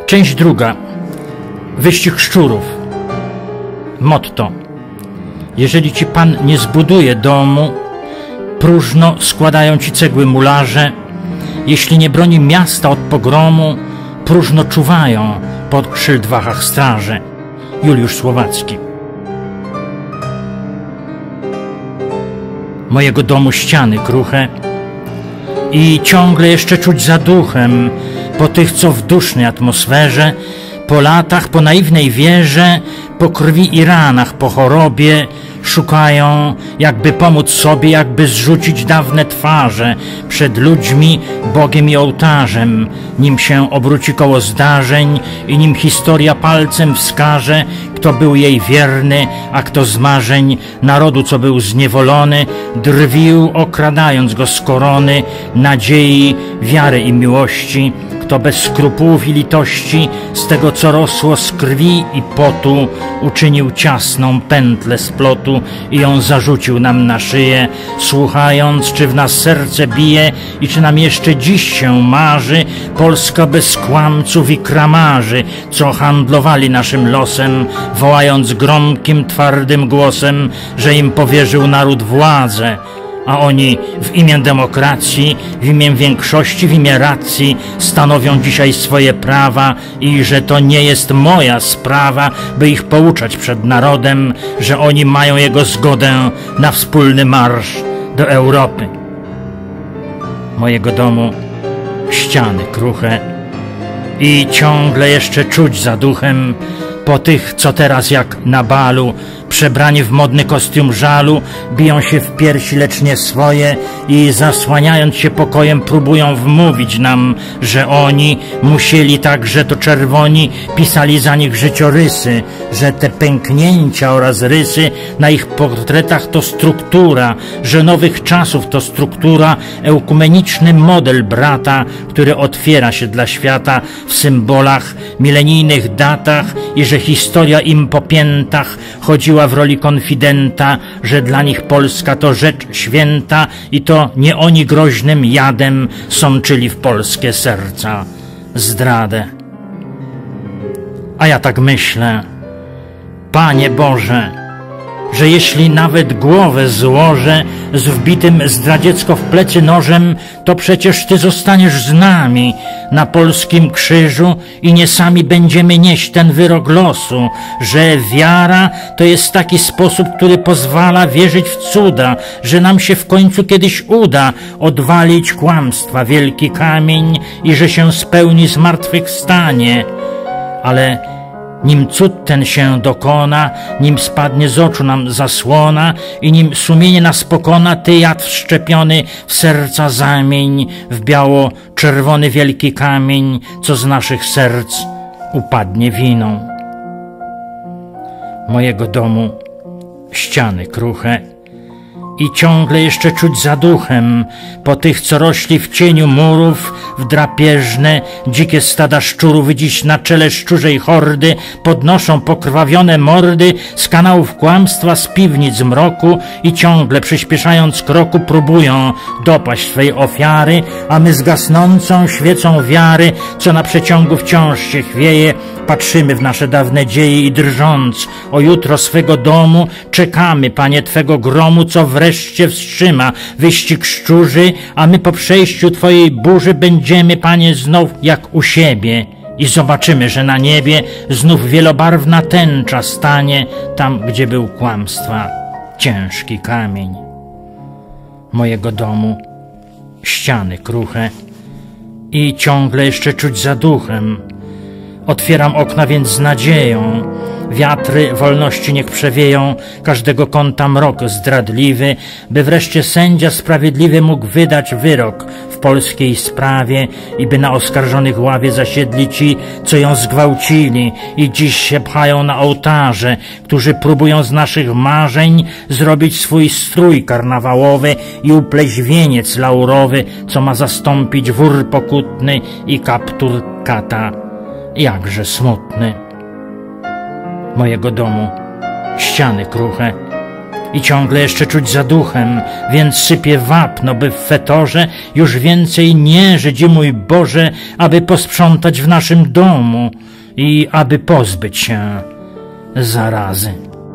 Część druga. Wyścig szczurów. Motto. Jeżeli ci Pan nie zbuduje domu, próżno składają ci cegły mularze. Jeśli nie broni miasta od pogromu, próżno czuwają pod szyldwachach straże. Juliusz Słowacki. Mojego domu ściany kruche i ciągle jeszcze czuć zaduchem po tych, co w dusznej atmosferze, po latach, po naiwnej wierze, po krwi i ranach, po chorobie szukają, jakby pomóc sobie, jakby zrzucić dawne twarze przed ludźmi, Bogiem i ołtarzem, nim się obróci koło zdarzeń i nim historia palcem wskaże, kto był jej wierny, a kto z marzeń narodu, co był zniewolony, drwił, okradając go z korony, nadziei, wiary i miłości, kto bez skrupułów i litości z tego, co rosło z krwi i potu, uczynił ciasną pętlę z plotu i ją zarzucił nam na szyję, słuchając, czy w nas serce bije i czy nam jeszcze dziś się marzy Polska bez kłamców i kramarzy, co handlowali naszym losem, wołając gromkim, twardym głosem, że im powierzył naród władzę, a oni w imię demokracji, w imię większości, w imię racji stanowią dzisiaj swoje prawa i że to nie jest moja sprawa, by ich pouczać przed narodem, że oni mają jego zgodę na wspólny marsz do Europy. Mojego domu ściany kruche i ciągle jeszcze czuć zaduchem po tych, co teraz jak na balu, przebrani w modny kostium żalu, biją się w piersi, lecz nie swoje i zasłaniając się pokojem próbują wmówić nam, że oni musieli tak, że to czerwoni pisali za nich życiorysy, że te pęknięcia oraz rysy na ich portretach to struktura, że nowych czasów to struktura, ekumeniczny model brata, który otwiera się dla świata w symbolach, milenijnych datach i że historia im po piętach chodziła w roli konfidenta, że dla nich Polska to rzecz święta i to nie oni groźnym jadem sączyli w polskie serca zdradę. A ja tak myślę, Panie Boże, że jeśli nawet głowę złożę z wbitym zdradziecko w plecy nożem, to przecież Ty zostaniesz z nami na polskim krzyżu i nie sami będziemy nieść ten wyrok losu, że wiara to jest taki sposób, który pozwala wierzyć w cuda, że nam się w końcu kiedyś uda odwalić kłamstwa wielki kamień i że się spełni zmartwychwstanie. Ale nim cud ten się dokona, nim spadnie z oczu nam zasłona i nim sumienie nas pokona, Ty jad wszczepiony w serca zamień w biało-czerwony wielki kamień, co z naszych serc upadnie winą. Mojego domu ściany kruche i ciągle jeszcze czuć zaduchem po tych, co rośli w cieniu murów, w drapieżne, dzikie stada szczurów dziś na czele szczurzej hordy podnoszą pokrwawione mordy z kanałów kłamstwa, z piwnic mroku i ciągle przyspieszając kroku próbują dopaść swej ofiary, a my z gasnącą świecą wiary, co na przeciągu wciąż się chwieje, patrzymy w nasze dawne dzieje i drżąc o jutro swego domu, czekamy, Panie, Twego gromu, co wreszcie wstrzyma wyścig szczurzy, a my po przejściu Twojej burzy będziemy, Panie, znów jak u siebie i zobaczymy, że na niebie znów wielobarwna tęcza stanie tam, gdzie był kłamstwa ciężki kamień. Mojego domu ściany kruche i ciągle jeszcze czuć zaduchem. Otwieram okna więc z nadzieją, wiatry wolności niech przewieją, każdego kąta mrok zdradliwy, by wreszcie sędzia sprawiedliwy mógł wydać wyrok w polskiej sprawie i by na oskarżonych ławie zasiedli ci, co ją zgwałcili i dziś się pchają na ołtarze, którzy próbują z naszych marzeń zrobić swój strój karnawałowy i upleść wieniec laurowy, co ma zastąpić wór pokutny i kaptur kata, jakże smutny. Mojego domu ściany kruche i ciągle jeszcze czuć za duchem, więc sypie wapno, by w fetorze już więcej nie Żydzi mój Boże, aby posprzątać w naszym domu i aby pozbyć się zarazy.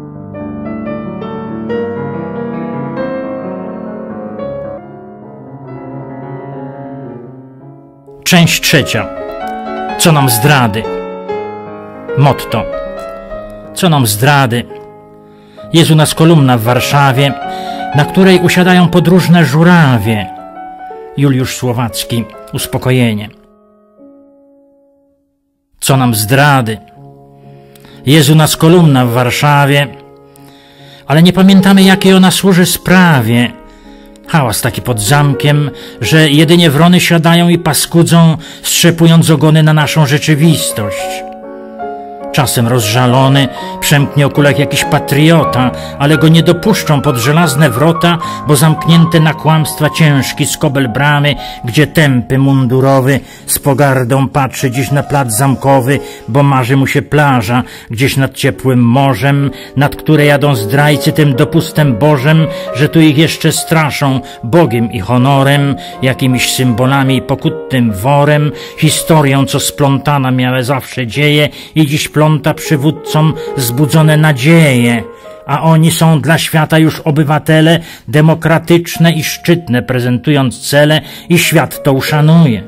Część trzecia. Co nam zdrady? Motto. Co nam zdrady? Jest u nas kolumna w Warszawie, na której usiadają podróżne żurawie. Juliusz Słowacki. Uspokojenie. Co nam zdrady? Jest u nas kolumna w Warszawie, ale nie pamiętamy, jakiej ona służy sprawie. Hałas taki pod zamkiem, że jedynie wrony siadają i paskudzą, strzepując ogony na naszą rzeczywistość. Czasem rozżalony przemknie o kulach jakiś patriota, ale go nie dopuszczą pod żelazne wrota, bo zamknięty na kłamstwa ciężki skobel bramy, gdzie tępy mundurowy z pogardą patrzy dziś na plac zamkowy, bo marzy mu się plaża gdzieś nad ciepłym morzem, nad które jadą zdrajcy tym dopustem Bożem, że tu ich jeszcze straszą Bogiem i honorem, jakimiś symbolami i pokutnym worem, historią, co splątana miała zawsze dzieje i dziś pląta przywódcom zbudzone nadzieje, a oni są dla świata już obywatele demokratyczne i szczytne, prezentując cele i świat to uszanuje.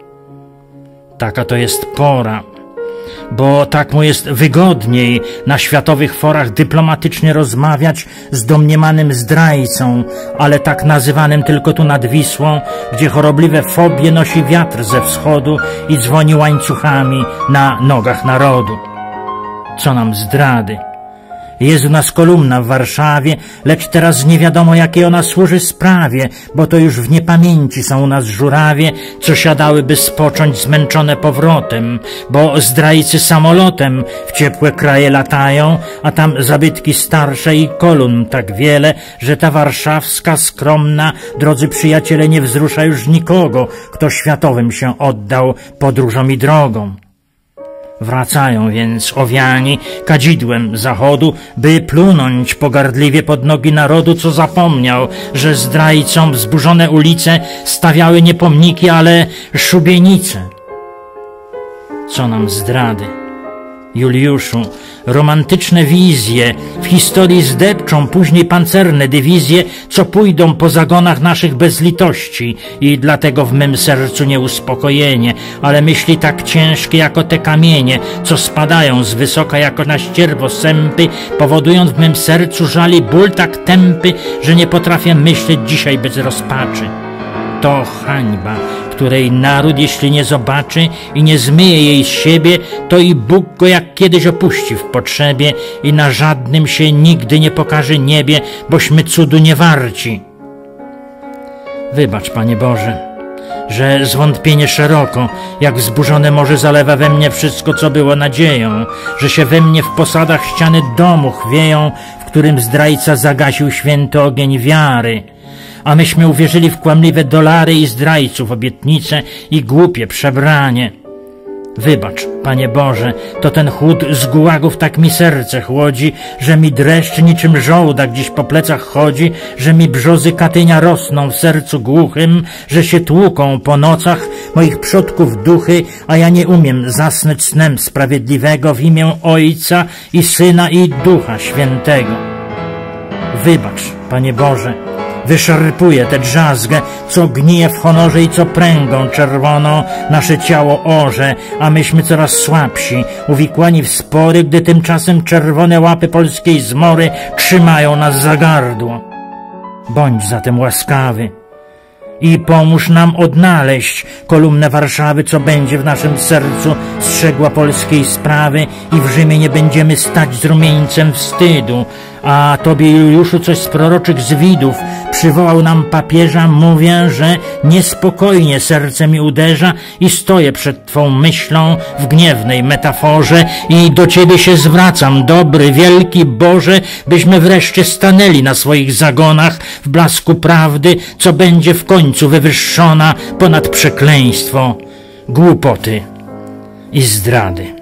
Taka to jest pora, bo tak mu jest wygodniej na światowych forach dyplomatycznie rozmawiać z domniemanym zdrajcą, ale tak nazywanym tylko tu nad Wisłą, gdzie chorobliwe fobie nosi wiatr ze wschodu i dzwoni łańcuchami na nogach narodu. Co nam zdrady? Jest u nas kolumna w Warszawie, lecz teraz nie wiadomo, jakiej ona służy sprawie, bo to już w niepamięci są u nas żurawie, co siadały, by spocząć zmęczone powrotem, bo zdrajcy samolotem w ciepłe kraje latają, a tam zabytki starsze i kolumn tak wiele, że ta warszawska skromna, drodzy przyjaciele, nie wzrusza już nikogo, kto światowym się oddał podróżom i drogom. Wracają więc owiani kadzidłem zachodu, by plunąć pogardliwie pod nogi narodu, co zapomniał, że zdrajcom wzburzone ulice stawiały nie pomniki, ale szubienice. Co nam zdrady? Juliuszu, romantyczne wizje w historii zdepczą później pancerne dywizje, co pójdą po zagonach naszych bez litości i dlatego w mym sercu nieuspokojenie, ale myśli tak ciężkie jako te kamienie, co spadają z wysoka jako na ścierwo sępy, powodując w mym sercu żal i ból tak tępy, że nie potrafię myśleć dzisiaj bez rozpaczy. To hańba, której naród, jeśli nie zobaczy i nie zmyje jej z siebie, to i Bóg go jak kiedyś opuści w potrzebie i na żadnym się nigdy nie pokaże niebie, bośmy cudu nie warci. Wybacz, Panie Boże, że zwątpienie szeroko, jak wzburzone morze, zalewa we mnie wszystko, co było nadzieją, że się we mnie w posadach ściany domu chwieją, w którym zdrajca zagasił święty ogień wiary, a myśmy uwierzyli w kłamliwe dolary i zdrajców obietnice i głupie przebranie. Wybacz, Panie Boże, to ten chłód z gułagów tak mi serce chłodzi, że mi dreszcz niczym żołda gdzieś po plecach chodzi, że mi brzozy Katynia rosną w sercu głuchym, że się tłuką po nocach moich przodków duchy, a ja nie umiem zasnąć snem sprawiedliwego w imię Ojca i Syna i Ducha Świętego. Wybacz, Panie Boże, wyszarpuje tę drzazgę, co gnije w honorze i co pręgą czerwoną nasze ciało orze, a myśmy coraz słabsi, uwikłani w spory, gdy tymczasem czerwone łapy polskiej zmory trzymają nas za gardło. Bądź zatem łaskawy i pomóż nam odnaleźć kolumnę Warszawy, co będzie w naszym sercu strzegła polskiej sprawy i w Rzymie nie będziemy stać z rumieńcem wstydu. A Tobie, Juliuszu, coś z proroczych zwidów przywołał nam papieża, mówię, że niespokojnie serce mi uderza i stoję przed Twą myślą w gniewnej metaforze i do Ciebie się zwracam, dobry, wielki Boże, byśmy wreszcie stanęli na swoich zagonach w blasku prawdy, co będzie w końcu wywyższona ponad przekleństwo, głupoty i zdrady.